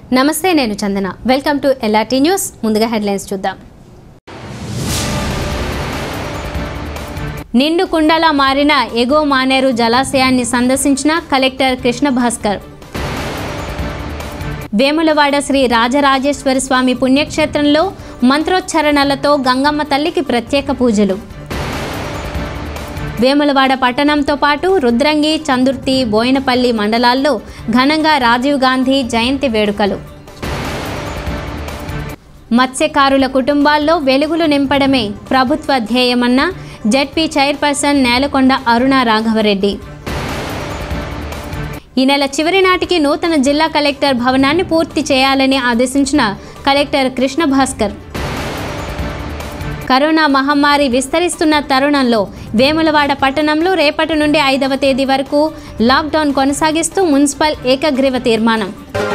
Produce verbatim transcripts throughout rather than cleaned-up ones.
నమస్తే, నేను Chandana. Welcome to LRT news. ముందుగా హెడ్లైన్స్ చూద్దాం. నిండు కుండలా మారిన ఎగువ మానేరు జలాశయాన్ని సందర్శించిన కలెక్టర్ కృష్ణ భాస్కర్. వేములవాడ శ్రీ రాజరాజేశ్వర స్వామి పుణ్యక్షేత్రంలో మంత్రోచ్చరణలతో గంగమ్మ తల్లికి ప్రత్యేక పూజలు. వేములవాడ పట్టణంతో పాటు రుద్రంగి, చందుర్తి, బోయినపల్లి మండలాల్లో ఘనంగా రాజీవ్ గాంధీ జయంతి వేడుకలు. మత్స్యకారుల కుటుంబాల్లో వెలుగులు నింపడమే ప్రభుత్వ ధ్యేయమన్న జెడ్పీ చైర్పర్సన్ నేలకొండ అరుణ రాఘవరెడ్డి. ఈ నెల చివరి నాటికి నూతన జిల్లా కలెక్టర్ భవనాన్ని పూర్తి చేయాలని ఆదేశించిన కలెక్టర్ కృష్ణ భాస్కర్. కరోనా మహమ్మారి విస్తరిస్తున్న తరుణంలో వేములవాడ పట్టణంలో రేపటి నుండి ఐదవ తేదీ వరకు లాక్డౌన్ కొనసాగిస్తూ మున్సిపల్ ఏకగ్రీవ తీర్మానం.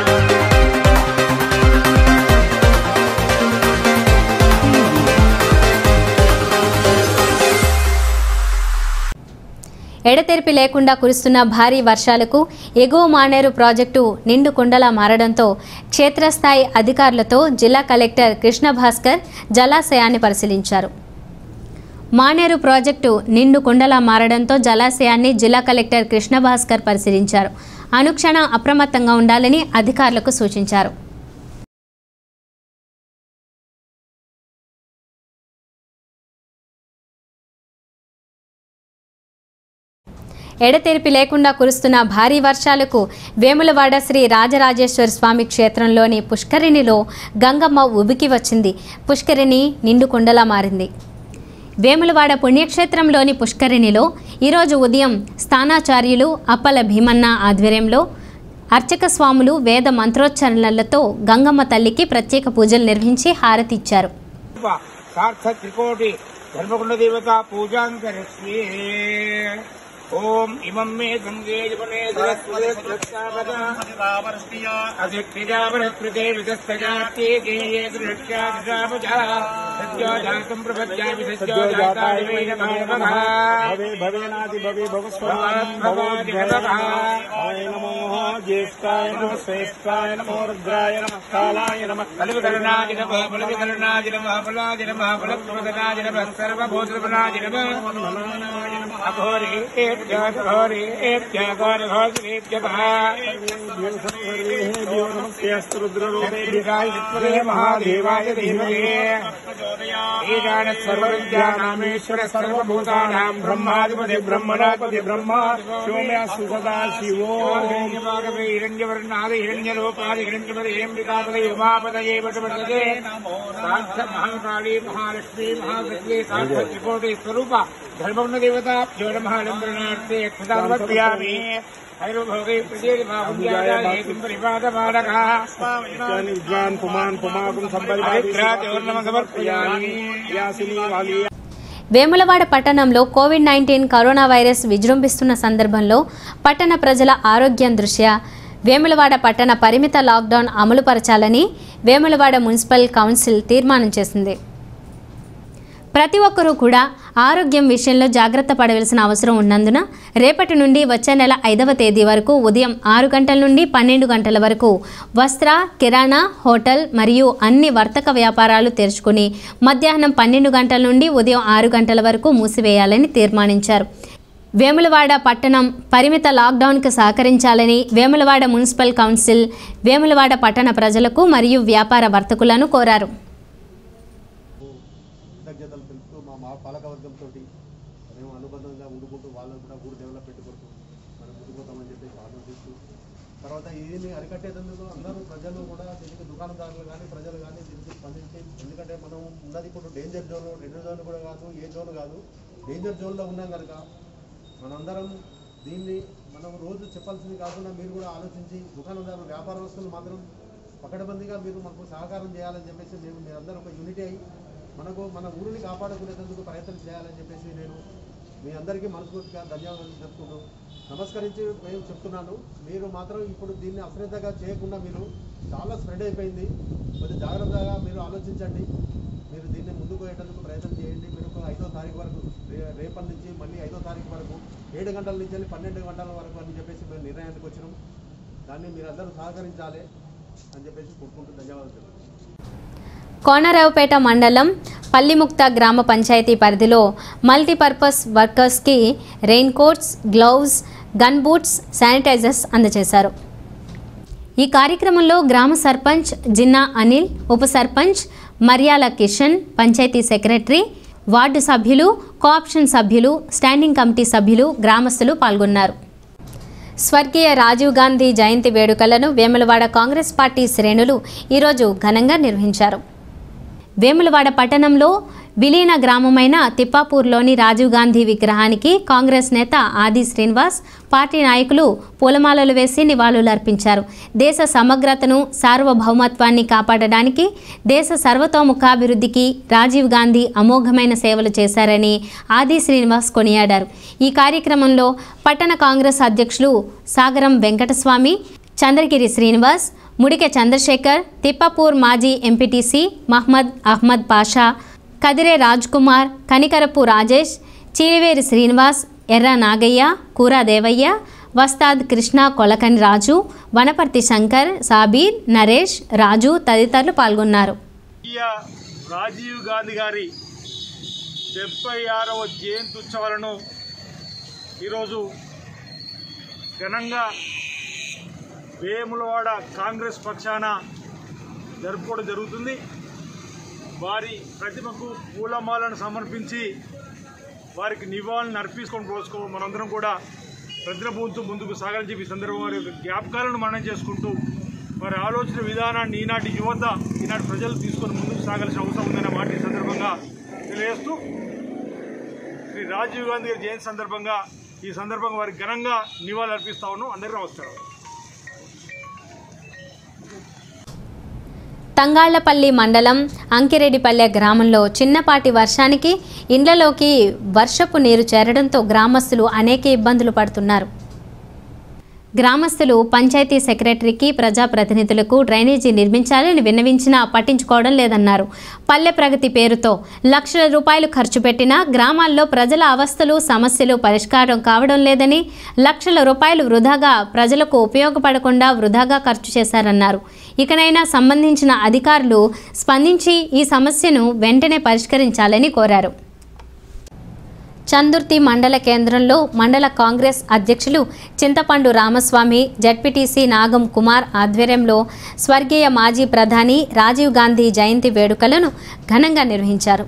ఎడతెరిపి లేకుండా కురుస్తున్న భారీ వర్షాలకు ఎగువ మానేరు ప్రాజెక్టు నిండు కుండలా మారడంతో క్షేత్రస్థాయి అధికారులతో జిల్లా కలెక్టర్ కృష్ణ భాస్కర్ జలాశయాన్ని పరిశీలించారు. మానేరు ప్రాజెక్టు నిండు కుండలా మారడంతో జలాశయాన్ని జిల్లా కలెక్టర్ కృష్ణ భాస్కర్ పరిశీలించారు. అనుక్షణం అప్రమత్తంగా ఉండాలని అధికారులకు సూచించారు. ఎడతెరిపి లేకుండా కురుస్తున్న భారీ వర్షాలకు వేములవాడ శ్రీ రాజరాజేశ్వర స్వామి క్షేత్రంలోని పుష్కరిణిలో గంగమ్మ ఉబికి వచ్చింది. పుష్కరిణి నిండు కుండలా మారింది. వేములవాడ పుణ్యక్షేత్రంలోని పుష్కరిణిలో ఈరోజు ఉదయం స్థానాచార్యులు అప్పల భీమన్న ఆధ్వర్యంలో అర్చక స్వాములు వేద మంత్రోచ్చరణలతో గంగమ్మ తల్లికి ప్రత్యేక పూజలు నిర్వహించి హారతి ఇచ్చారు. ओम इमं मे गंगे जपने सरस्वती सरस्वती अदित्यजावरस्पृते विदस्तजाते गेये दृश्यादृशापजा सत्यो जातं प्रपद्यामि सत्यो जाताय वै नमः भवे भवेनादि भवे भवस्वरान् भवादिभवः आय नमो ज्येष्ठाय नमः श्रेष्ठाय नमो रुद्राय नमः कालाय नमः कलिविकरणाय नमः बलविकरणाय नमः बलाय नमः बलप्रदनाय नमः सर्वभूतप्रदाय नमः अघोरे घोरे महादेवाय धीमहि सर्वविद्यानामेश्वर सर्वभूतानां ब्रह्माधिपति ब्रह्मणापति ब्रह्मा सोम्यास्तु सदा शिवो हिरण्यवर्णाद हिरण्यरूपाद हिरण्यपदे उमापदये वटवटते साक्षात् महाकाली महालक्ष्मी महाशक्ति साक्षात् त्रिकोटि स्वरूपा धर्मग्न देवता जो नमः लंबरणार्थे क्षदावत्यामि हैरोभोगे प्रदेरि महापुण्याय हेतुं परिपादमानकः विद्वान् पुमान् पुमाकुं संपरिवादित्रात् नमः समर्पयामि यासिनी वाली. వేములవాడ పట్టణంలో కోవిడ్ నైన్టీన్ కరోనా వైరస్ విజృంభిస్తున్న సందర్భంలో పట్టణ ప్రజల ఆరోగ్యం దృష్ట్యా వేములవాడ పట్టణ పరిమిత లాక్డౌన్ అమలుపరచాలని వేములవాడ మున్సిపల్ కౌన్సిల్ తీర్మానం చేసింది. ప్రతి ఒక్కరూ కూడా ఆరోగ్యం విషయంలో జాగ్రత్త పడవలసిన అవసరం ఉన్నందున రేపటి నుండి వచ్చే నెల ఐదవ తేదీ వరకు ఉదయం ఆరు గంటల నుండి పన్నెండు గంటల వరకు వస్త్ర, కిరాణా, హోటల్ మరియు అన్ని వర్తక వ్యాపారాలు తెరుచుకుని మధ్యాహ్నం పన్నెండు గంటల నుండి ఉదయం ఆరు గంటల వరకు మూసివేయాలని తీర్మానించారు. వేములవాడ పట్టణం పరిమిత లాక్డౌన్కు సహకరించాలని వేములవాడ మున్సిపల్ కౌన్సిల్ వేములవాడ పట్టణ ప్రజలకు మరియు వ్యాపార వర్తకులను కోరారు. పాలకవర్గంతో మేము అనుబంధంగా ఉండుకుంటూ వాళ్ళని కూడా ఊరు డెవలప్ పెట్టుకుంటూ మనం ముందుకుపోతామని చెప్పేసి ఆలోచిస్తూ తర్వాత దీన్ని అరికట్టేందుకు అందరూ ప్రజలు కూడా దీనికి దుకాణదారులు కానీ ప్రజలు కానీ దీనికి స్పందించి, ఎందుకంటే మనం ఉన్నది ఇప్పుడు డేంజర్ జోన్, రెండు జోన్ కూడా కాదు, ఏ జోన్ కాదు, డేంజర్ జోన్లో ఉన్నాం కనుక మనందరం దీన్ని మనం రోజు చెప్పాల్సింది కాకుండా మీరు కూడా ఆలోచించి దుకాణదారులు వ్యాపారస్తులు మాత్రం పకడ్బందీగా మీరు మనకు సహకారం చేయాలని చెప్పేసి మేము మీరందరూ ఒక యూనిటీ అయ్యి మనకు మన ఊరిని కాపాడుకునేందుకు ప్రయత్నం చేయాలని చెప్పేసి నేను మీ అందరికీ మనస్ఫూర్తిగా ధన్యవాదాలు చెప్తున్నాను, నమస్కరించి మేము చెప్తున్నాను. మీరు మాత్రం ఇప్పుడు దీన్ని అశ్రద్ధగా చేయకుండా మీరు చాలా స్ప్రెడ్ అయిపోయింది, కొద్దిగా జాగ్రత్తగా మీరు ఆలోచించండి. మీరు దీన్ని ముందుకు పోయేటందుకు ప్రయత్నం చేయండి. మీరు ఒక ఐదో తారీఖు వరకు రేపటి నుంచి మళ్ళీ ఐదో తారీఖు వరకు ఏడు గంటల నుంచి వెళ్ళి పన్నెండు గంటల వరకు అని చెప్పేసి మేము నిర్ణయానికి వచ్చినాం. దాన్ని మీరందరూ సహకరించాలి. అని చెప్పేసి కోరుకుంటూ ధన్యవాదాలు. కోనరావుపేట మండలం పల్లిముక్త గ్రామ పంచాయతీ పరిధిలో మల్టీపర్పస్ వర్కర్స్కి rain coats, gloves, gum boots, sanitizers అందజేశారు. ఈ కార్యక్రమంలో గ్రామ సర్పంచ్ జిన్నా అనిల్, ఉప సర్పంచ్ మరియాల కిషన్, పంచాయతీ సెక్రటరీ, వార్డు సభ్యులు, కోఆప్షన్ సభ్యులు, స్టాండింగ్ కమిటీ సభ్యులు, గ్రామస్తులు పాల్గొన్నారు. స్వర్గీయ రాజీవ్ గాంధీ జయంతి వేడుకలను వేములవాడ కాంగ్రెస్ పార్టీ శ్రేణులు ఈరోజు ఘనంగా నిర్వహించారు. వేములవాడ పట్టణంలో విలీన గ్రామమైన తిప్పాపూర్లోని రాజీవ్ గాంధీ విగ్రహానికి కాంగ్రెస్ నేత ఆది శ్రీనివాస్, పార్టీ నాయకులు పూలమాలలు వేసి నివాళులర్పించారు. దేశ సమగ్రతను, సార్వభౌమత్వాన్ని కాపాడడానికి, దేశ సర్వతోముఖాభివృద్ధికి రాజీవ్ గాంధీ అమోఘమైన సేవలు చేశారని ఆది శ్రీనివాస్ కొనియాడారు. ఈ కార్యక్రమంలో పట్టణ కాంగ్రెస్ అధ్యక్షులు సాగరం వెంకటస్వామి, చంద్రగిరి శ్రీనివాస్, ముడికె చంద్రశేఖర్, తిప్పాపూర్ మాజీ ఎంపీటీసీ మహ్మద్ అహ్మద్ పాషా, కదిరే రాజ్ కుమార్, కనికరపు రాజేష్, చీలివేరి శ్రీనివాస్, ఎర్ర నాగయ్య, కూరా దేవయ్య, వస్తాద్ కృష్ణ, కొలకని రాజు, వనపర్తి శంకర్, సాబీర్, నరేష్, రాజు తదితరులు పాల్గొన్నారు. రాజీవ్ గాంధీ గారి డెబ్బై ఆరవ జయంతి ఉత్సవాలను ఈరోజు ఘనంగా వేములవాడ కాంగ్రెస్ పక్షాన జరుపుకోవడం జరుగుతుంది. వారి ప్రతిమకు పూలమాలను సమర్పించి వారికి నివాళులను అర్పించుకొని రోజుకో మనందరం కూడా ప్రతిభూంతూ ముందుకు సాగాలని చెప్పి సందర్భంగా వారి యొక్క జ్ఞాపకాలను మననం చేసుకుంటూ వారి ఆలోచన విధానాన్ని ఈనాటి యువత, ఈనాటి ప్రజలు తీసుకొని ముందుకు సాగాల్సిన అవసరం ఉందన్న మాట ఈ సందర్భంగా తెలియజేస్తూ శ్రీ రాజీవ్ గాంధీ గారి జయంతి సందర్భంగా ఈ సందర్భంగా వారికి ఘనంగా నివాళులు అర్పిస్తా ఉన్నాం. అందరికీ నమస్కారం. తంగాళ్లపల్లి మండలం అంకిరెడ్డిపల్లె గ్రామంలో చిన్నపాటి వర్షానికి ఇండ్లలోకి వర్షపు నీరు చేరడంతో గ్రామస్తులు అనేక ఇబ్బందులు పడుతున్నారు. గ్రామస్తులు పంచాయతీ సెక్రటరీకి, ప్రజాప్రతినిధులకు డ్రైనేజీ నిర్మించాలని విన్నవించినా పట్టించుకోవడం లేదన్నారు. పల్లె ప్రగతి పేరుతో లక్షల రూపాయలు ఖర్చు పెట్టినా గ్రామాల్లో ప్రజల అవస్థలు, సమస్యలు పరిష్కారం కావడం లేదని, లక్షల రూపాయలు వృధాగా ప్రజలకు ఉపయోగపడకుండా వృధాగా ఖర్చు చేశారన్నారు. ఇకనైనా సంబంధించిన అధికారులు స్పందించి ఈ సమస్యను వెంటనే పరిష్కరించాలని కోరారు. చందుర్తి మండల కేంద్రంలో మండల కాంగ్రెస్ అధ్యక్షులు చింతపండు రామస్వామి, జడ్పీటీసీ నాగం కుమార్ ఆధ్వర్యంలో స్వర్గీయ మాజీ ప్రధాని రాజీవ్ గాంధీ జయంతి వేడుకలను ఘనంగా నిర్వహించారు.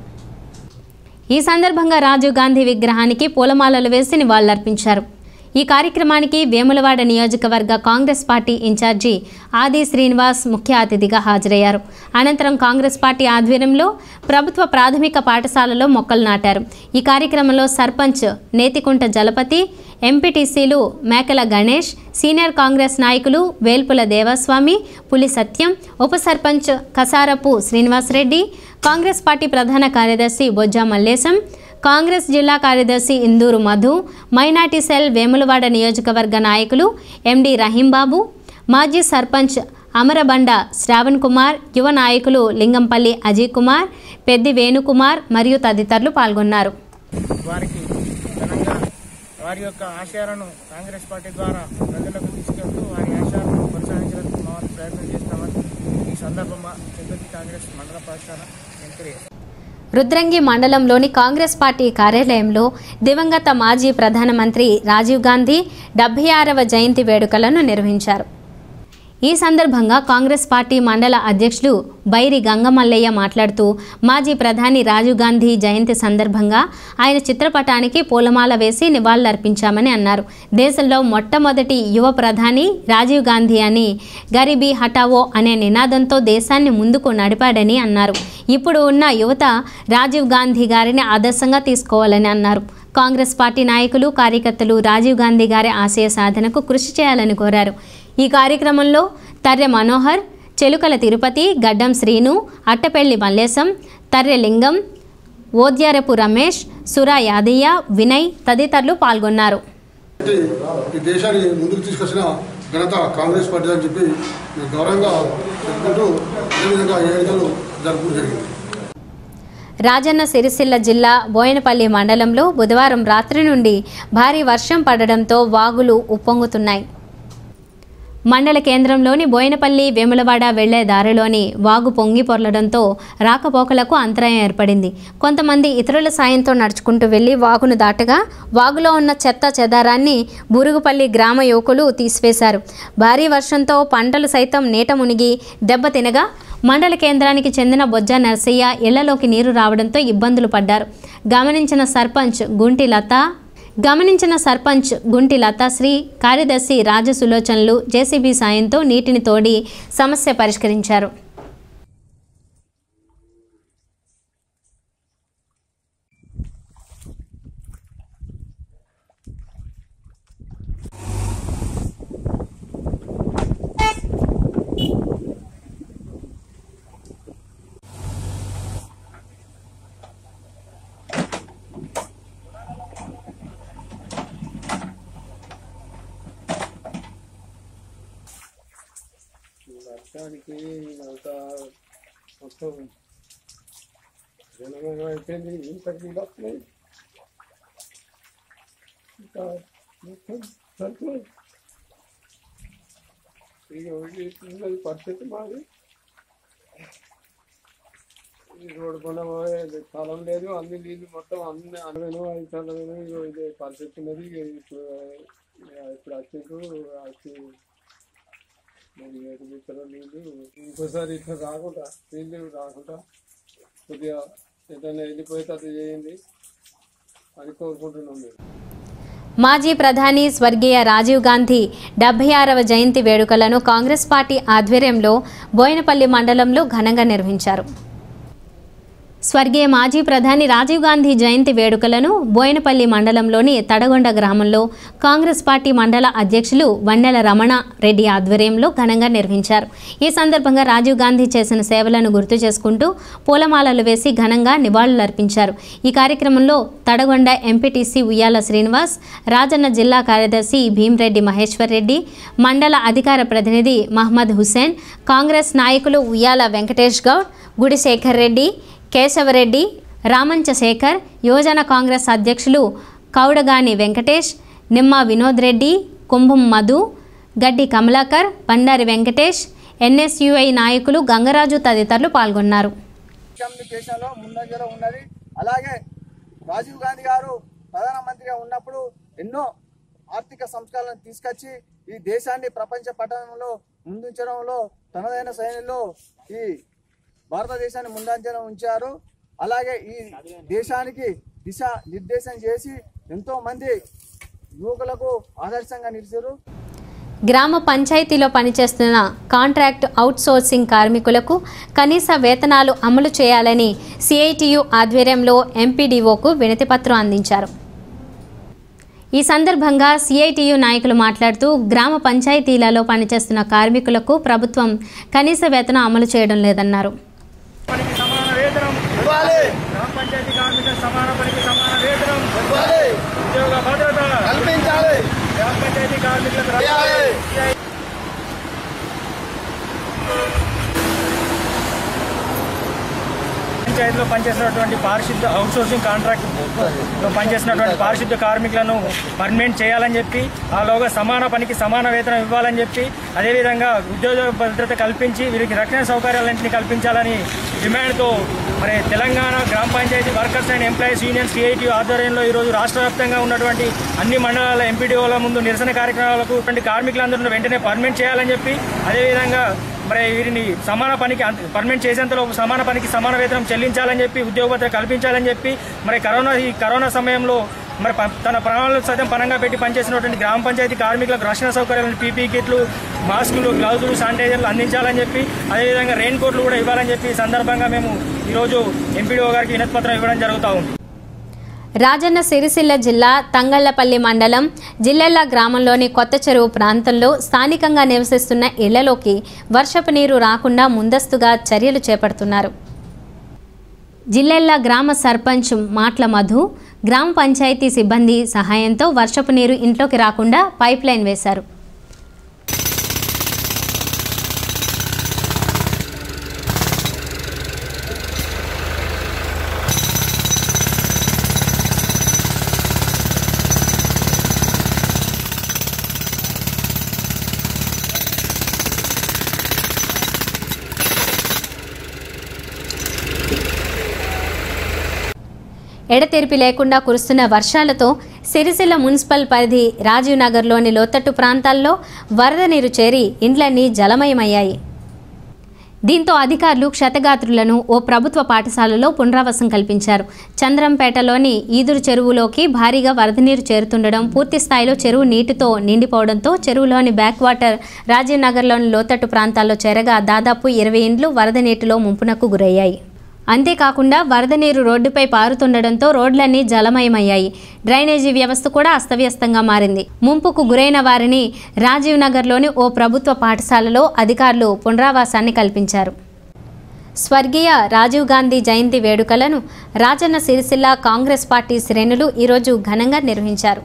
ఈ సందర్భంగా రాజీవ్ గాంధీ విగ్రహానికి పూలమాలలు వేసి నివాళులర్పించారు. ఈ కార్యక్రమానికి వేములవాడ నియోజకవర్గ కాంగ్రెస్ పార్టీ ఇన్ఛార్జి ఆది శ్రీనివాస్ ముఖ్య అతిథిగా హాజరయ్యారు. అనంతరం కాంగ్రెస్ పార్టీ ఆధ్వర్యంలో ప్రభుత్వ ప్రాథమిక పాఠశాలలో మొక్కలు నాటారు. ఈ కార్యక్రమంలో సర్పంచ్ నేతికుంట జలపతి, ఎంపీటీసీలు మేకల గణేష్, సీనియర్ కాంగ్రెస్ నాయకులు వేల్పుల దేవస్వామి, పులి సత్యం, ఉప సర్పంచ్ కసారపు శ్రీనివాసరెడ్డి, కాంగ్రెస్ పార్టీ ప్రధాన కార్యదర్శి బొజ్జా మల్లేశం, కాంగ్రెస్ జిల్లా కార్యదర్శి ఇందూరు మధు, మైనార్టీ సెల్ వేములవాడ నియోజకవర్గ నాయకులు ఎండి రహీంబాబు, మాజీ సర్పంచ్ అమరబండ శ్రావణ్ కుమార్, యువ నాయకులు లింగంపల్లి అజయ్ కుమార్, పెద్ది వేణుకుమార్ మరియు తదితరులు పాల్గొన్నారు. వారికి ఘనంగా వారి యొక్క ఆశయాలను కాంగ్రెస్ పార్టీ ద్వారా ప్రజలకు తీసుకెళ్తూ వారి ఆశయాలను కొనసాగించడానికి ప్రయత్నం చేస్తామని ఈ సందర్భంగా చంద్రగిరి కాంగ్రెస్ మండల పక్షాన తెలియజేస్తారు. రుద్రంగి మండలంలోని కాంగ్రెస్ పార్టీ కార్యాలయంలో దివంగత మాజీ ప్రధానమంత్రి రాజీవ్ గాంధీ డెబ్బై ఆరవ జయంతి వేడుకలను నిర్వహించారు. ఈ సందర్భంగా కాంగ్రెస్ పార్టీ మండల అధ్యక్షులు బైరి గంగమల్లయ్య మాట్లాడుతూ మాజీ ప్రధాని రాజీవ్ గాంధీ జయంతి సందర్భంగా ఆయన చిత్రపటానికి పూలమాల వేసి నివాళులర్పించామని అన్నారు. దేశంలో మొట్టమొదటి యువ ప్రధాని రాజీవ్ గాంధీ అని గరీబీ హటావో అనే నినాదంతో దేశాన్ని ముందుకు నడిపాడని అన్నారు. ఇప్పుడు ఉన్న యువత రాజీవ్ గాంధీ గారిని ఆదర్శంగా తీసుకోవాలని అన్నారు. కాంగ్రెస్ పార్టీ నాయకులు, కార్యకర్తలు రాజీవ్ గాంధీ గారి ఆశయ సాధనకు కృషి చేయాలని కోరారు. ఈ కార్యక్రమంలో తర్రె మనోహర్, చెలుకల తిరుపతి, గడ్డం శ్రీను, అట్టపెల్లి మల్లేశం, తర్రె లింగం, ఓద్యారపు రమేష్, సురా యాదయ్య, వినయ్ తదితరులు పాల్గొన్నారు. ఈ దేశాన్ని ముందుకు తీసుకొచ్చిన ఘనత కాంగ్రెస్ పార్టీ అని చెప్పి గౌరవంగా చెప్పుకుంటూ ఈ విధంగా ఏడుదలు జరుపుకోవడం జరిగింది. రాజన్న సిరిసిల్ల జిల్లా బోయనపల్లి మండలంలో బుధవారం రాత్రి నుండి భారీ వర్షం పడడంతో వాగులు ఉప్పొంగుతున్నాయి. మండల కేంద్రంలోని బోయినపల్లి వేములవాడ వెళ్లే దారిలోని వాగు పొంగి పొర్లడంతో రాకపోకలకు అంతరాయం ఏర్పడింది. కొంతమంది ఇతరుల సాయంతో నడుచుకుంటూ వెళ్లి వాగును దాటగా వాగులో ఉన్న చెత్త చెదారాన్ని బూరుగుపల్లి గ్రామ యువకులు తీసివేశారు. భారీ వర్షంతో పంటలు సైతం నీట మునిగి దెబ్బతినగా మండల కేంద్రానికి చెందిన బొజ్జ నర్సయ్య ఇళ్లలోకి నీరు రావడంతో ఇబ్బందులు పడ్డారు. గమనించిన సర్పంచ్ గుంటి లత గమనించిన సర్పంచ్ గుంటి లతాశ్రీ కార్యదర్శి రాజసులోచనలు జేసీబీ సాయంతో నీటిని తోడి సమస్య పరిష్కరించారు. వర్షానికి అంత మొత్తం జనమయం అయిపోయింది. ఇంత నీళ్ళు వస్తున్నాయి. ఇంకా మొత్తం సరుకులు ఇక పరిస్థితి మాది. ఈ రోడ్డు కొన స్థలం లేదు. అన్ని నీళ్ళు మొత్తం అన్ని అనువేను ఐదు సంవత్సరాలు ఇదే పరిస్థితి ఉన్నది. ఇప్పుడు ఇప్పుడు వచ్చేకు వచ్చి మరి ఇతర నీళ్ళు ఇంకోసారి ఇట్లా రాకుండా నీళ్ళు రాకుండా కొద్దిగా ఏదైనా వెళ్ళిపోతే అది చేయండి అని కోరుకుంటున్నాం మేము. మాజీ ప్రధాని స్వర్గీయ రాజీవ్ గాంధీ డెబ్బై ఆరవ జయంతి వేడుకలను కాంగ్రెస్ పార్టీ ఆధ్వర్యంలో బోయినపల్లి మండలంలో ఘనంగా నిర్వహించారు. స్వర్గీయ మాజీ ప్రధాని రాజీవ్ గాంధీ జయంతి వేడుకలను బోయినపల్లి మండలంలోని తడగొండ గ్రామంలో కాంగ్రెస్ పార్టీ మండల అధ్యక్షులు వన్నెల రమణ రెడ్డి ఆధ్వర్యంలో ఘనంగా నిర్వహించారు. ఈ సందర్భంగా రాజీవ్ గాంధీ చేసిన సేవలను గుర్తు చేసుకుంటూ పూలమాలలు వేసి ఘనంగా నివాళులర్పించారు. ఈ కార్యక్రమంలో తడగొండ ఎంపీటీసీ ఉయ్యాల శ్రీనివాస్, రాజన్న జిల్లా కార్యదర్శి భీమ్రెడ్డి మహేశ్వర్ రెడ్డి, మండల అధికార ప్రతినిధి మహమ్మద్ హుసేన్, కాంగ్రెస్ నాయకులు ఉయ్యాల వెంకటేష్ గౌడ్, గుడి శేఖర్ రెడ్డి, కేశవరెడ్డి, రామంచ శేఖర్, యువజన కాంగ్రెస్ అధ్యక్షులు కౌడగాని వెంకటేష్, నిమ్మ వినోద్ రెడ్డి, కుంభం మధు, గడ్డి కమలాకర్, బండారి వెంకటేష్, ఎన్ఎస్యుఐ నాయకులు గంగరాజు తదితరులు పాల్గొన్నారు. కమ్యూనికేషన్లో ముందంజలో ఉన్నది. అలాగే రాజీవ్ గాంధీ గారు ప్రధానమంత్రిగా ఉన్నప్పుడు ఎన్నో ఆర్థిక సంస్కరణలను తీసుకొచ్చి ఈ దేశాన్ని ప్రపంచ పట్టణంలో ముందుంచడంలో తనదైన శైలిలో ఈ భారతదేశాన్ని ముందంజలో ఉంచారు. అలాగే ఈ దేశానికి దిశ నిర్దేశం చేసి ఎంతో మంది యువకులకు ఆదర్శంగా నిలిచారు. గ్రామ పంచాయతీలో పనిచేస్తున్న కాంట్రాక్ట్ అవుట్సోర్సింగ్ కార్మికులకు కనీస వేతనాలు అమలు చేయాలని సిఐటియు ఆధ్వర్యంలో ఎంపీడీఓకు వినతిపత్రం అందించారు. ఈ సందర్భంగా సిఐటియు నాయకులు మాట్లాడుతూ గ్రామ పంచాయతీలలో పనిచేస్తున్న కార్మికులకు ప్రభుత్వం కనీస వేతనం అమలు చేయడం లేదన్నారు. పనికి సమాన వేతనం ఇవ్వాలి. గ్రామ పంచాయతీ కార్మికులకు సమాన పనికి సమాన వేతనం ఇవ్వాలి. ఉద్యోగ భద్రత కల్పించాలి. గ్రామ పంచాయతీ కార్మికులకు పంచాయతీలో పనిచేసినటువంటి పారిశుద్ధ్య అవుట్సోర్సింగ్ కాంట్రాక్ట్లో పనిచేసినటువంటి పారిశుద్ధ్య కార్మికులను పర్మనెంట్ చేయాలని చెప్పి, ఆలోగా సమాన పనికి సమాన వేతనం ఇవ్వాలని చెప్పి, అదేవిధంగా ఉద్యోగ భద్రత కల్పించి వీరికి రక్షణ సౌకర్యాలన్నింటినీ కల్పించాలని డిమాండ్తో మరి తెలంగాణ గ్రామ panchayat workers and employees union CIT ఆధ్వర్యంలో ఈరోజు రాష్ట్ర వ్యాప్తంగా ఉన్నటువంటి అన్ని మండలాల ఎంపీడీఓల ముందు నిరసన కార్యక్రమాలకు కార్మికులందరూ వెంటనే పర్మనెంట్ చేయాలని చెప్పి, అదేవిధంగా మరి వీరిని సమాన పనికి పర్మనెంట్ చేసేంతలో సమాన పనికి సమాన వేతనం చెల్లించాలని చెప్పి, ఉద్యోగ భద్రత కల్పించాలని చెప్పి, మరి కరోనా ఈ కరోనా సమయంలో మరి తన ప్రాణాలను సైతం పనంగా పెట్టి పనిచేసినటువంటి గ్రామ పంచాయతీ కార్మికులకు రక్షణ సౌకర్యాలను పీపీ కిట్లు, మాస్కులు, గ్లౌజులు, శానిటైజర్లు అందించాలని చెప్పి, అదేవిధంగా రెయిన్ కోట్లు కూడా ఇవ్వాలని చెప్పి ఈ సందర్భంగా మేము ఈరోజు ఎంపీడీఓ గారికి వినతిపత్రం ఇవ్వడం జరుగుతూ ఉంది. రాజన్న సిరిసిల్ల జిల్లా తంగళ్లపల్లి మండలం జిల్లెళ్ల గ్రామంలోని కొత్త చెరువు ప్రాంతంలో స్థానికంగా నివసిస్తున్న ఇళ్లలోకి వర్షపు నీరు రాకుండా ముందస్తుగా చర్యలు చేపడుతున్నారు. జిల్లెళ్ల గ్రామ సర్పంచ్ మాట్ల మధు గ్రామ పంచాయతీ సిబ్బంది సహాయంతో వర్షపు నీరు ఇంట్లోకి రాకుండా పైప్ లైన్ వేశారు. ఎడతెరిపి లేకుండా కురుస్తున్న వర్షాలతో సిరిసిల్ల మున్సిపల్ పరిధి రాజీవ్ నగర్లోని లోతట్టు ప్రాంతాల్లో వరద నీరు చేరి ఇండ్లన్నీ జలమయమయ్యాయి. దీంతో అధికారులు క్షతగాత్రులను ఓ ప్రభుత్వ పాఠశాలలో పునరావాసం కల్పించారు. చంద్రంపేటలోని ఈదురు చెరువులోకి భారీగా వరద నీరు చేరుతుండడం, పూర్తి స్థాయిలో చెరువు నీటితో నిండిపోవడంతో చెరువులోని బ్యాక్ వాటర్ రాజీవ్ నగర్లోని లోతట్టు ప్రాంతాల్లో చేరగా దాదాపు ఇరవై ఇండ్లు వరద నీటిలో ముంపునకు గురయ్యాయి. అంతేకాకుండా వరద నీరు రోడ్డుపై పారుతుండడంతో రోడ్లన్నీ జలమయమయ్యాయి. డ్రైనేజీ వ్యవస్థ కూడా అస్తవ్యస్తంగా మారింది. ముంపుకు గురైన వారిని రాజీవ్ నగర్లోని ఓ ప్రభుత్వ పాఠశాలలో అధికారులు పునరావాసాన్ని కల్పించారు. స్వర్గీయ రాజీవ్ గాంధీ జయంతి వేడుకలను రాజన్న సిరిసిల్ల కాంగ్రెస్ పార్టీ శ్రేణులు ఈరోజు ఘనంగా నిర్వహించారు.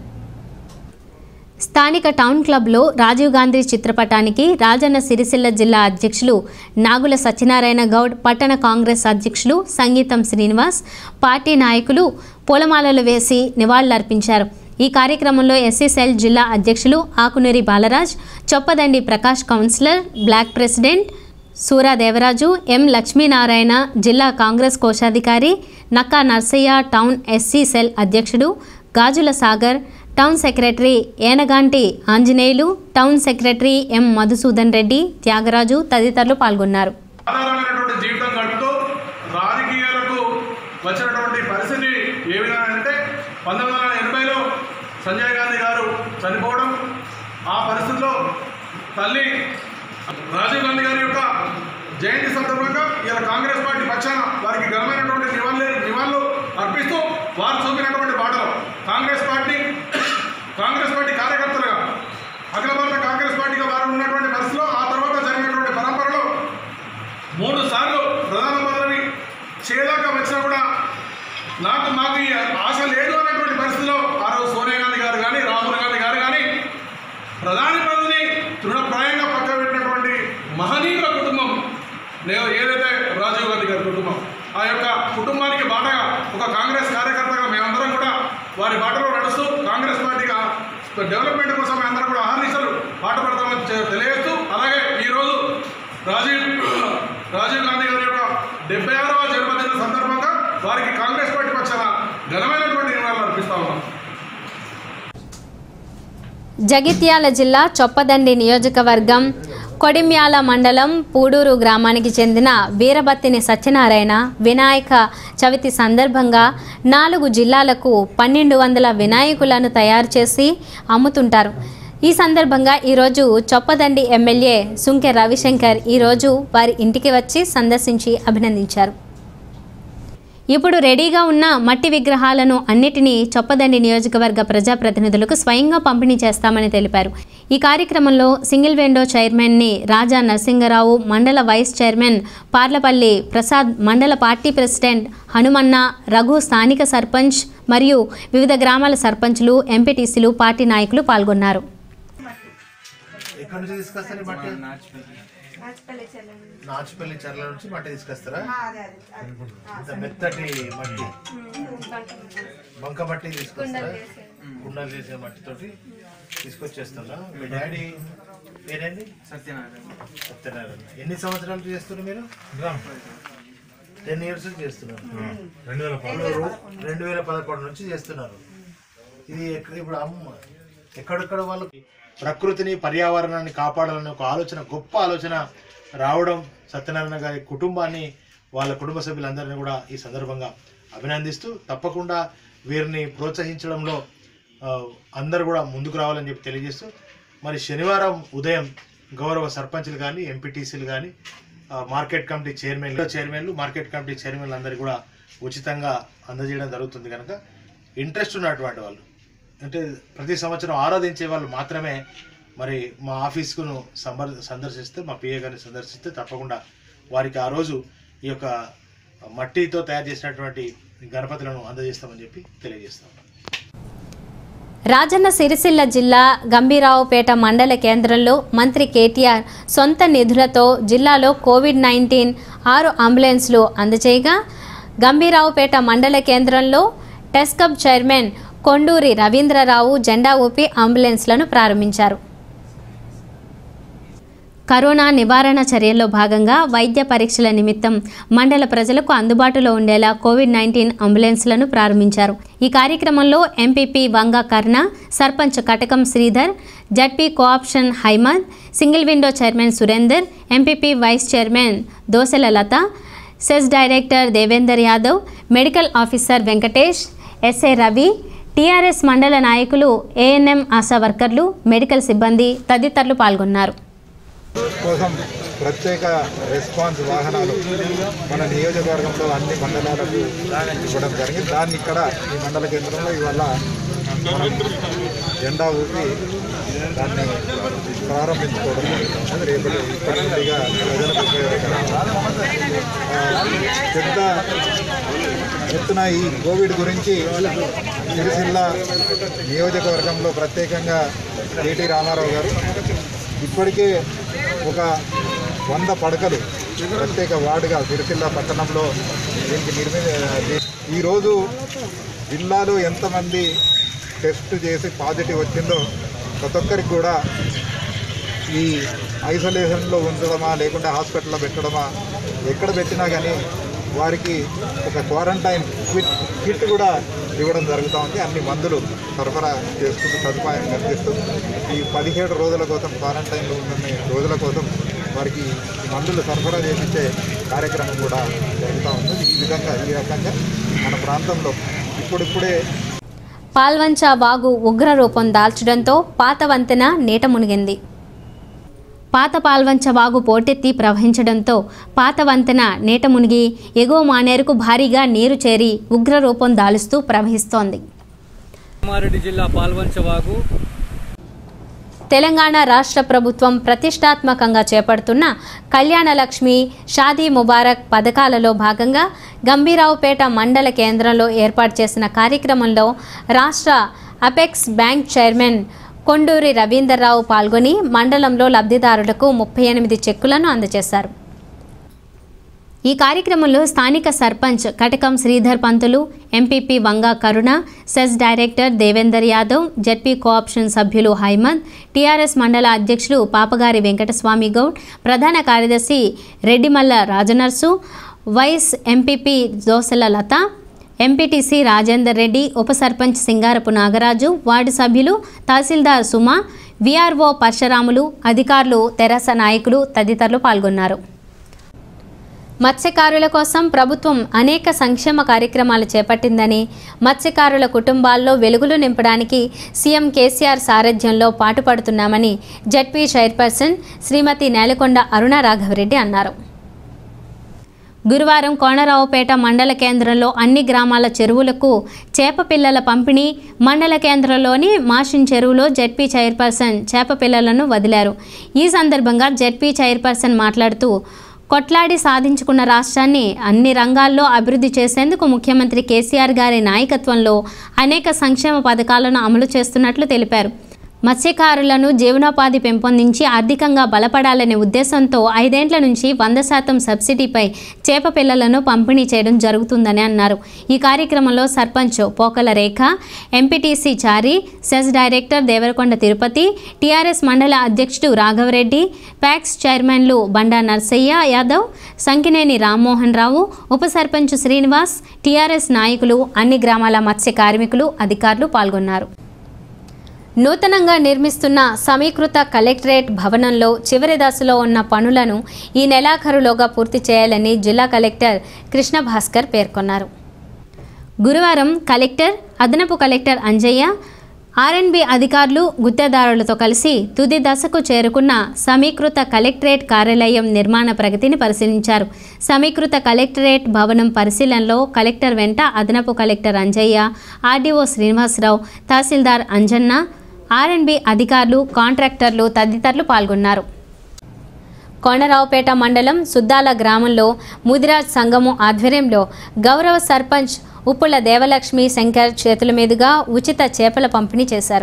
స్థానిక టౌన్ క్లబ్లో రాజీవ్ గాంధీ చిత్రపటానికి రాజన్న సిరిసిల్ల జిల్లా అధ్యక్షులు నాగుల సత్యనారాయణ గౌడ్, పట్టణ కాంగ్రెస్ అధ్యక్షులు సంగీతం శ్రీనివాస్, పార్టీ నాయకులు పూలమాలలు వేసి నివాళులర్పించారు. ఈ కార్యక్రమంలో ఎస్సీ సెల్ జిల్లా అధ్యక్షులు Akunuri Balaraj, Choppadandi Prakash councillor, block president Sura Devaraju, M Lakshminarayana, జిల్లా కాంగ్రెస్ కోశాధికారి Nakka Narsaiah, town SC cell అధ్యక్షుడు Gajula Sagar, town secretary Enaganti Anjaneyulu, town secretary M Madhusudan Reddy, Tyagaraju తదితరులు పాల్గొన్నారు. జీవితం గడుపుతూ రాజకీయాలకు వచ్చినటువంటి పరిస్థితి ఏ విధంగా అంటే పంతొమ్మిది వందల ఎనభైలో సంజయ్ గాంధీ గారు చనిపోవడం, ఆ పరిస్థితిలో తల్లి రాజీవ్ గాంధీ గారి యొక్క జయంతి సందర్భంగా ఇలా కాంగ్రెస్ పార్టీ పక్షాన వారికి ఘనమైనటువంటి నివాళులు నివాళులు అర్పిస్తూ వారు చూపినటువంటి బాటలో కాంగ్రెస్ పార్టీ కాంగ్రెస్ పార్టీ కార్యకర్తలుగా అఖిల భారత కాంగ్రెస్ పార్టీగా వారు ఉన్నటువంటి పరిస్థితిలో ఆ తర్వాత జరిగినటువంటి పరంపరలో మూడు సార్లు ప్రధాన పదవి చేయదాకా వచ్చినా కూడా నాకు మాకు ఈ ఆశ లేదు అన్నటువంటి పరిస్థితిలో ఆ రోజు సోనియా గాంధీ గారు కానీ రాహుల్ గాంధీ గారు కానీ ప్రధాని పదవిని తృణప్రాయంగా పక్క పెట్టినటువంటి మహనీయుల కుటుంబం ఏదైతే రాజీవ్ గాంధీ గారి కుటుంబం, ఆ యొక్క కుటుంబానికి బాటగా ఒక కాంగ్రెస్ కార్యకర్తగా మేమందరం కూడా వారి బాటలో నడుస్తూ కాంగ్రెస్ పార్టీగా డెవలప్మెంట్ కోసం అందరం కూడా ఆహర్నిశలు పాటుపడతామని తెలియజేస్తూ, అలాగే ఈరోజు రాజీవ్ రాజీవ్ గాంధీ గారి యొక్క డెబ్బై ఆరవ జన్మదిన సందర్భంగా వారికి కాంగ్రెస్ పార్టీ పక్షాన ఘనమైనటువంటి నివాళులు అర్పిస్తా ఉన్నాం. జగిత్యాల జిల్లా చొప్పదండి నియోజకవర్గం కొడిమ్యాల మండలం పూడూరు గ్రామానికి చెందిన వీరబత్తిని సత్యనారాయణ వినాయక చవితి సందర్భంగా నాలుగు జిల్లాలకు పన్నెండు వందల వినాయకులను తయారు చేసి అమ్ముతుంటారు. ఈ సందర్భంగా ఈరోజు చొప్పదండి ఎమ్మెల్యే సుంకె రవిశంకర్ ఈరోజు వారి ఇంటికి వచ్చి సందర్శించి అభినందించారు. ఇప్పుడు రెడీగా ఉన్న మట్టి విగ్రహాలను అన్నిటినీ చొప్పదండి నియోజకవర్గ ప్రజాప్రతినిధులకు స్వయంగా పంపిణీ చేస్తామని తెలిపారు. ఈ కార్యక్రమంలో సింగిల్ విండో చైర్మన్ని రాజా నరసింగరావు, మండల వైస్ చైర్మన్ పార్లపల్లి ప్రసాద్, మండల పార్టీ ప్రెసిడెంట్ హనుమన్న, రఘు, స్థానిక సర్పంచ్ మరియు వివిధ గ్రామాల సర్పంచ్లు, ఎంపీటీసీలు, పార్టీ నాయకులు పాల్గొన్నారు. నాచుపల్లి చర్ల నుంచి మట్టి తీసుకొస్తారా? మెత్తటి మట్టి, బంక మట్టి తీసుకొస్తారా? కుండలు చేసే మట్టితోటి తీసుకొచ్చేస్తారా? మీ డాడీ పేరేంటి? సత్యనారాయణ. సత్యనారాయణ. ఎన్ని సంవత్సరాలు చేస్తున్నారు మీరు? టెన్ ఇయర్స్ చేస్తున్నారు. రెండు వేల పదకొండు నుంచి చేస్తున్నారు. ఇది ఇప్పుడు అమ్మ ఎక్కడెక్కడ వాళ్ళు ప్రకృతిని, పర్యావరణాన్ని కాపాడాలనే ఒక ఆలోచన, గొప్ప ఆలోచన రావడం సత్యనారాయణ గారి కుటుంబాన్ని, వాళ్ళ కుటుంబ సభ్యులందరినీ కూడా ఈ సందర్భంగా అభినందిస్తూ, తప్పకుండా వీరిని ప్రోత్సహించడంలో అందరూ కూడా ముందుకు రావాలని చెప్పి తెలియజేస్తూ, మరి శనివారం ఉదయం గౌరవ సర్పంచ్లు కానీ, ఎంపీటీసీలు కానీ, మార్కెట్ కమిటీ చైర్మన్లు చైర్మన్లు మార్కెట్ కమిటీ చైర్మన్లు అందరికీ కూడా ఉచితంగా అందజేయడం జరుగుతుంది. కనుక ఇంట్రెస్ట్ ఉన్నటువంటి వాళ్ళు, అంటే ప్రతి సంవత్సరం ఆరాధించే వాళ్ళు మాత్రమే మరి మా ఆఫీస్కును సంబర్ సందర్శిస్తే మా పిఏ గారిని సందర్శిస్తే తప్పకుండా వారికి ఆ రోజు ఈ యొక్క మట్టితో తయారు చేసినటువంటి గణపతులను అందజేస్తామని చెప్పి తెలియజేస్తాం. రాజన్న సిరిసిల్ల జిల్లా గంభీరావుపేట మండల కేంద్రంలో మంత్రి కేటీఆర్ సొంత నిధులతో జిల్లాలో కోవిడ్ నైన్టీన్ ఆరు అంబులెన్స్లు అందజేయగా గంభీరావుపేట మండల కేంద్రంలో టెస్కబ్ చైర్మన్ కొండూరి రవీంద్రరావు జెండా ఊపి అంబులెన్స్లను ప్రారంభించారు. కరోనా నివారణ చర్యల్లో భాగంగా వైద్య పరీక్షల నిమిత్తం మండల ప్రజలకు అందుబాటులో ఉండేలా కోవిడ్ నైన్టీన్ అంబులెన్స్లను ప్రారంభించారు. ఈ కార్యక్రమంలో MPP Vanga Karna, sarpanch Katakam Sridhar, ZP co-option Haimad, single window chairman Surender, MPP vice chairman Dosela Latha, cess director Devender Yadav, medical officer Venkatesh, SA Ravi, TRS మండల నాయకులు, ఏఎన్ఎం ఆశా వర్కర్లు, మెడికల్ సిబ్బంది తదితరులు పాల్గొన్నారు. కోసం ప్రత్యేక రెస్పాన్స్ వాహనాలు మన నియోజకవర్గంలో అన్ని మండలాలకు ఇవ్వడం జరిగింది. దాన్ని ఇక్కడ ఈ మండల కేంద్రంలో ఇవాళ మనం జెండా ఊపి దాన్ని ప్రారంభించుకోవడం జరుగుతుంది. రేపు ఇప్పటి నుండిగా ప్రజలకు ఉపయోగకరంగా పెద్ద ఎత్తున ఈ కోవిడ్ గురించి సిరిసిల్ల నియోజకవర్గంలో ప్రత్యేకంగా కేటీ రామారావు గారు ఇప్పటికే ఒక వంద పడకలు ప్రత్యేక వార్డుగా సిరిసిల్ల పట్టణంలో దీనికి నిర్మి ఈరోజు జిల్లాలో ఎంతమంది టెస్ట్ చేసి పాజిటివ్ వచ్చిందో ప్రతి ఒక్కరికి కూడా ఈ ఐసోలేషన్లో ఉంచడమా లేకుంటే హాస్పిటల్లో పెట్టడమా ఎక్కడ పెట్టినా కానీ వారికి ఒక క్వారంటైన్ కిట్ కిట్ కూడా ఇవ్వడం జరుగుతూ ఉంది. అన్ని మందులు సరఫరా చేసుకుంటూ సదుపాయం కల్పిస్తూ ఈ పదిహేడు రోజుల కోసం క్వారంటైన్లో ఉన్న రోజుల కోసం వారికి ఈ మందులు సరఫరా చేయించే కార్యక్రమం కూడా జరుగుతూ ఉంది. ఈ విధంగా ఈ రకంగా మన ప్రాంతంలో ఇప్పుడిప్పుడే పాల్వంచ వాగు ఉగ్ర రూపం దాల్చడంతో పాత వంతెన నీట మునిగింది. పాత పాల్వంచ వాగు పోటెత్తి ప్రవహించడంతో పాత వంతెన నీట మునిగి ఎగువ మానేరుకు భారీగా నీరు చేరి ఉగ్ర రూపం దాలుస్తూ ప్రవహిస్తోంది. కామారెడ్డి జిల్లా పాల్వంచ వాగు తెలంగాణ రాష్ట్ర ప్రభుత్వం ప్రతిష్టాత్మకంగా చేపడుతున్న కళ్యాణ లక్ష్మి, షాదీ ముబారక్ పథకాలలో భాగంగా గంభీరావుపేట మండల కేంద్రంలో ఏర్పాటు చేసిన కార్యక్రమంలో రాష్ట్ర apex bank chairman Konduri Ravinderrao పాల్గొని మండలంలో లబ్ధిదారులకు ముప్పై ఎనిమిది చెక్కులను అందజేశారు. ఈ కార్యక్రమంలో స్థానిక sarpanch Katakam Sridhar Pantulu, MPP Vanga Karuna, cess director Devender Yadav, ZP co-option సభ్యులు హైమద్, టీఆర్ఎస్ మండల అధ్యక్షులు పాపగారి వెంకటస్వామి గౌడ్, ప్రధాన కార్యదర్శి Reddimalla Rajanarsu, vice MPP Dosela Latha, MPTC Rajender Reddy, ఉప సర్పంచ్ సింగారపు నాగరాజు, వార్డు సభ్యులు, తహసీల్దార్ సుమ, విఆర్ఓ పరశురాములు, అధికారులు, తెరాస నాయకులు తదితరులు పాల్గొన్నారు. మత్స్యకారుల కోసం ప్రభుత్వం అనేక సంక్షేమ కార్యక్రమాలు చేపట్టిందని, మత్స్యకారుల కుటుంబాల్లో వెలుగులు నింపడానికి సీఎం కేసీఆర్ సారథ్యంలో పాటుపడుతున్నామని జడ్పీ చైర్పర్సన్ శ్రీమతి నేలకొండ అరుణ రాఘవరెడ్డి అన్నారు. గురువారం కోనరావుపేట మండల కేంద్రంలో అన్ని గ్రామాల చెరువులకు చేప పిల్లల పంపిణీ, మండల కేంద్రంలోని మాషిన్ చెరువులో జడ్పీ చైర్పర్సన్ చేప పిల్లలను వదిలారు. ఈ సందర్భంగా జడ్పీ చైర్పర్సన్ మాట్లాడుతూ, కొట్లాడి సాధించుకున్న రాష్ట్రాన్ని అన్ని రంగాల్లో అభివృద్ధి చేసేందుకు ముఖ్యమంత్రి కేసీఆర్ గారి నాయకత్వంలో అనేక సంక్షేమ పథకాలను అమలు చేస్తున్నట్లు తెలిపారు. మత్స్యకారులను జీవనోపాధి పెంపొందించి ఆర్థికంగా బలపడాలనే ఉద్దేశంతో ఐదేండ్ల నుంచి వంద శాతం సబ్సిడీపై చేప పిల్లలను పంపిణీ చేయడం జరుగుతుందని అన్నారు. ఈ కార్యక్రమంలో sarpanch Pokala Rekha, MPTC Chari, cess director Devarakonda Tirupati, TRS మండల అధ్యక్షుడు రాఘవరెడ్డి, ప్యాక్స్ చైర్మన్లు బండా నర్సయ్య యాదవ్, సంకినేని రామ్మోహన్ రావు, ఉప సర్పంచ్ శ్రీనివాస్, టీఆర్ఎస్ నాయకులు, అన్ని గ్రామాల మత్స్య కార్మికులు, అధికారులు పాల్గొన్నారు. నూతనంగా నిర్మిస్తున్న సమీకృత కలెక్టరేట్ భవనంలో చివరి దశలో ఉన్న పనులను ఈ నెలాఖరులోగా పూర్తి చేయాలని జిల్లా కలెక్టర్ కృష్ణ భాస్కర్ పేర్కొన్నారు. గురువారం కలెక్టర్, అదనపు కలెక్టర్ అంజయ్య, ఆర్ఎండ్బి అధికారులు, గుత్తేదారులతో కలిసి తుది దశకు చేరుకున్న సమీకృత కలెక్టరేట్ కార్యాలయం నిర్మాణ ప్రగతిని పరిశీలించారు. సమీకృత కలెక్టరేట్ భవనం పరిశీలనలో కలెక్టర్ వెంట అదనపు collector Anjaiah, RDO Srinivasarao, tahsildar Anjanna, R and B అధికారులు, కాంట్రాక్టర్లు తదితరులు పాల్గొన్నారు. కోనరావుపేట మండలం సుద్దాల గ్రామంలో ముదిరాజ్ సంఘము ఆధ్వర్యంలో గౌరవ సర్పంచ్ ఉప్పుల దేవలక్ష్మి శంకర్ చేతుల మీదుగా ఉచిత చేపల పంపిణీ చేశారు.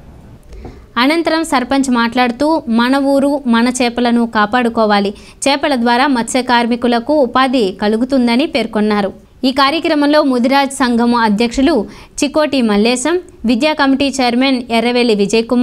అనంతరం సర్పంచ్ మాట్లాడుతూ, మన ఊరు మన చేపలను కాపాడుకోవాలి, చేపల ద్వారా మత్స్య కార్మికులకు ఉపాధి కలుగుతుందని పేర్కొన్నారు. ఈ కార్యక్రమంలో ముదిరాజ్ సంఘము అధ్యక్షులు చికోటి మల్లేశం, విద్యా కమిటీ చైర్మన్ ఎర్రవెల్లి విజయ్ కుమార్,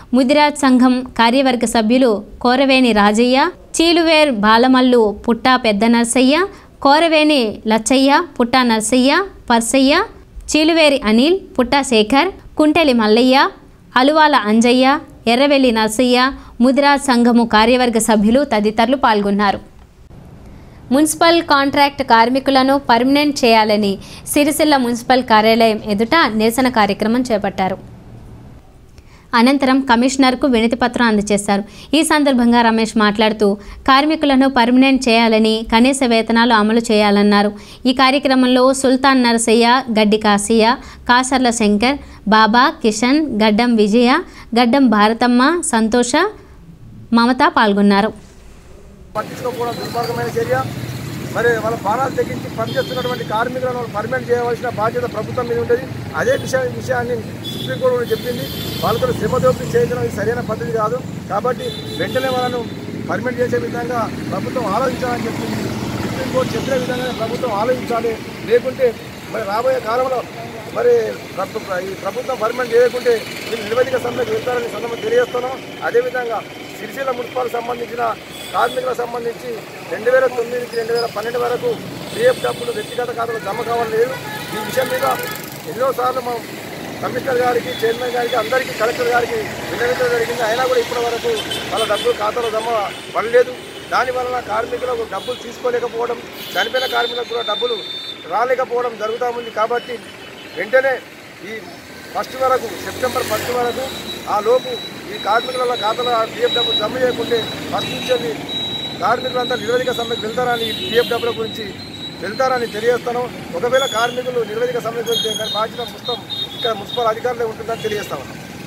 ముదిరాజ్ సంఘం కార్యవర్గ సభ్యులు కోరవేణి రాజయ్య, చీలువేర్ బాలమల్లు పుట్టా పెద్ద నర్సయ్య, కోరవేణి లచ్చయ్య, పుట్టా నర్సయ్య, పర్సయ్య, చీలువేరి అనిల్, పుట్టా శేఖర్, కుంటెలి మల్లయ్య, అలువాల అంజయ్య, ఎర్రవెల్లి నర్సయ్య, ముదిరాజ్ సంఘము కార్యవర్గ సభ్యులు తదితరులు పాల్గొన్నారు. మున్సిపల్ కాంట్రాక్ట్ కార్మికులను పర్మనెంట్ చేయాలని సిరిసిల్ల మున్సిపల్ కార్యాలయం ఎదుట నిరసన కార్యక్రమం చేపట్టారు. అనంతరం కమిషనర్కు వినతిపత్రం అందజేశారు. ఈ సందర్భంగా రమేష్ మాట్లాడుతూ కార్మికులను పర్మనెంట్ చేయాలని, కనీస వేతనాలు అమలు చేయాలన్నారు. ఈ కార్యక్రమంలో సుల్తాన్ నరసయ్య, గడ్డి కాశయ్య, కాసర్ల శంకర్, బాబా, కిషన్, గడ్డం విజయ, గడ్డం భారతమ్మ, సంతోష, మమత పాల్గొన్నారు. పట్టించుకోకపోవడం దుర్మార్గమైన చర్య. మరి వాళ్ళ ప్రాణాలు తెగించి పనిచేస్తున్నటువంటి కార్మికులను పర్మనెంట్ చేయవలసిన బాధ్యత ప్రభుత్వం మీద ఉండేది. అదే విషయ విషయాన్ని సుప్రీంకోర్టు కూడా చెప్పింది. వాళ్ళతో శ్రమ దోపిడీ చేయడం ఇది సరైన పద్ధతి కాదు. కాబట్టి వెంటనే వాళ్ళను పర్మనెంట్ చేసే విధంగా ప్రభుత్వం ఆలోచించాలని చెప్పింది. సుప్రీంకోర్టు చెప్పిన విధంగా ప్రభుత్వం ఆలోచించాలి. లేకుంటే మరి రాబోయే కాలంలో మరి ఈ ప్రభుత్వం పర్మనెంట్ చేయకుంటే వీళ్ళు నిరవధిక సమ్మెకు వెళ్తారని సందర్భంగా తెలియజేస్తున్నాం. అదేవిధంగా సిరిసిల్ల మున్సిపాల్ సంబంధించిన కార్మికులకు సంబంధించి రెండు వేల తొమ్మిది నుంచి రెండు వేల పన్నెండు వరకు పిఎఫ్ డబ్బులు వ్యక్తిగత ఖాతాలో జమ కావాలి లేదు. ఈ విషయం మీద ఎన్నోసార్లు మా కమిషనర్ గారికి, చైర్మన్ గారికి, అందరికీ, కలెక్టర్ గారికి విన్నవించడం జరిగింది. అయినా కూడా ఇప్పటి వరకు వాళ్ళ డబ్బులు ఖాతాలో జమ పడలేదు. దానివల్ల కార్మికులకు డబ్బులు తీసుకోలేకపోవడం, చనిపోయిన కార్మికులకు కూడా డబ్బులు రాలేకపోవడం జరుగుతూ ఉంది. కాబట్టి వెంటనే ఈ ఫస్ట్ వరకు సెప్టెంబర్ ఫస్ట్ వరకు ఆ లోపు ఈ కార్మికుల ఖాతాలో పిఎఫ్ డబ్బులు జమ చేయకుంటే ఫస్ట్ నుంచి కార్మికులంతా నిరవధిక సమ్మెకు వెళ్తారని పిఎఫ్ డబ్బుల గురించి వెళ్తారని తెలియజేస్తాను. ఒకవేళ కార్మికులు నిరవధిక సమ్మెకు వెళ్తే దాని బాధ్యత మొత్తం ఇక్కడ మున్సిపల్ అధికారులే ఉంటుందని తెలియజేస్తాను.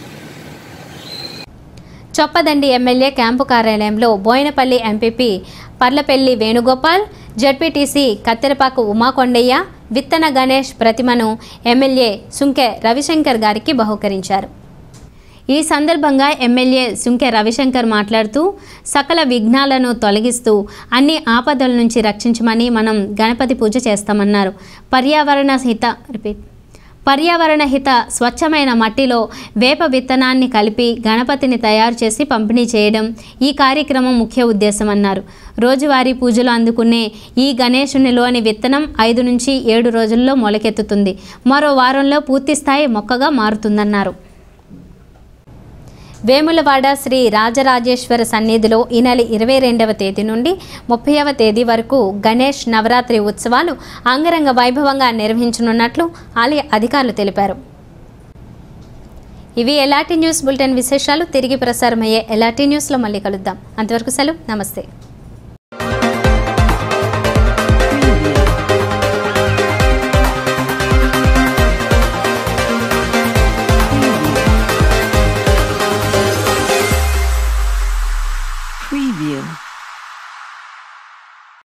చొప్పదండి ఎమ్మెల్యే క్యాంపు కార్యాలయంలో బోయినపల్లి ఎంపీపీ పర్లపల్లి వేణుగోపాల్, జడ్పీటీసీ కత్తెరపాకు ఉమాకొండయ్య విత్తన గణేష్ ప్రతిమను ఎమ్మెల్యే సుంకె రవిశంకర్ గారికి బహూకరించారు. ఈ సందర్భంగా ఎమ్మెల్యే సుంకె రవిశంకర్ మాట్లాడుతూ సకల విఘ్నాలను తొలగిస్తూ అన్ని ఆపదల నుంచి రక్షించమని మనం గణపతి పూజ చేస్తామన్నారు. పర్యావరణ హిత రిపీట్ పర్యావరణ హిత స్వచ్ఛమైన మట్టిలో వేప విత్తనాన్ని కలిపి గణపతిని తయారు చేసి పంపిణీ చేయడం ఈ కార్యక్రమం ముఖ్య ఉద్దేశం అన్నారు. రోజువారీ పూజలు అందుకునే ఈ గణేశునిలోని విత్తనం ఐదు నుంచి ఏడు రోజుల్లో మొలకెత్తుతుంది. మరో వారంలో పూర్తిస్థాయి మొక్కగా మారుతుందన్నారు. వేములవాడ శ్రీ రాజరాజేశ్వర సన్నిధిలో ఈ నెల ఇరవై రెండవ తేదీ నుండి ముప్పైవ తేదీ వరకు గణేష్ నవరాత్రి ఉత్సవాలు అంగరంగ వైభవంగా నిర్వహించనున్నట్లు ఆలయ అధికారులు తెలిపారు. ఇవి ఎల్ఆర్టీ న్యూస్ బులెటిన్ విశేషాలు. తిరిగి ప్రసారమయ్యే ఎల్ఆర్టీ న్యూస్లో మళ్ళీ కలుద్దాం. అంతవరకు సెలవు. నమస్తే.